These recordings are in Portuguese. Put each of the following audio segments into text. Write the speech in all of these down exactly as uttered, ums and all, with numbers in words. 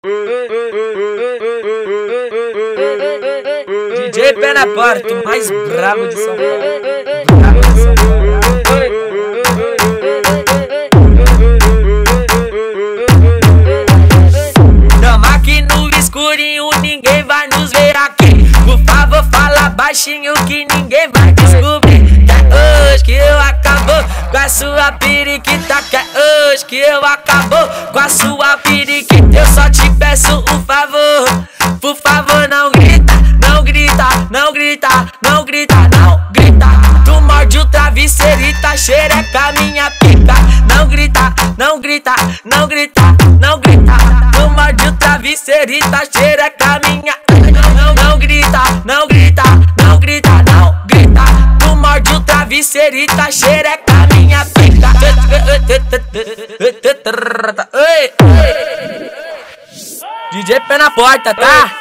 D J Pé na porta, o mais bravo de São Paulo. Bravo de São Paulo. Tamo aqui no escurinho, ninguém vai nos ver aqui. Por favor, fala baixinho que ninguém vai descobrir. É hoje que eu acabou com a sua periquita. Que é hoje que eu acabou com a sua periquita. Eu só te peço um favor, por favor não grita, não grita, não grita, não grita, não grita. Tu morde o travesseirita, xereca minha pica. Não grita, não grita, não grita, não grita. Tu morde o travesseirita, xereca minha. Não, não grita, não grita, não grita, não grita. Tu morde o travesseirita, xereca minha pica. D J Pé na porta, tá?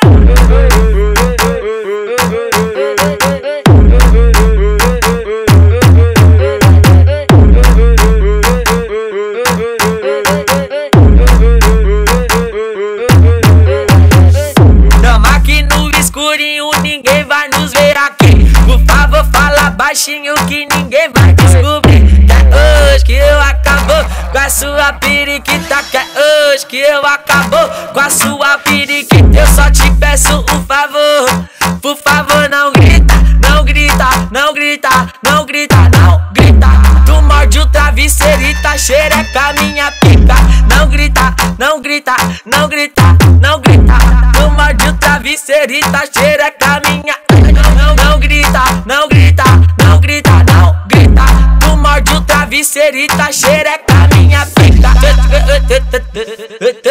Tamo aqui no escurinho, ninguém vai nos ver aqui. Por favor, fala baixinho que ninguém vai descobrir. É hoje que eu acabou com a sua periquita. Que é hoje que eu acabou com a sua periquita. Eu só te peço um favor, por favor não grita, não grita, não grita, não grita, não grita. Tu morde o travesseirita, xereca minha pica. Não grita, não grita, não grita, não grita. Tu morde o travesseirita, xereca minha. Não, não grita, não grita, não grita, não grita. Tu morde o travesseirita, xereca minha pica.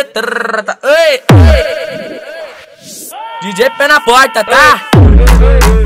D J Pé na porta, tá?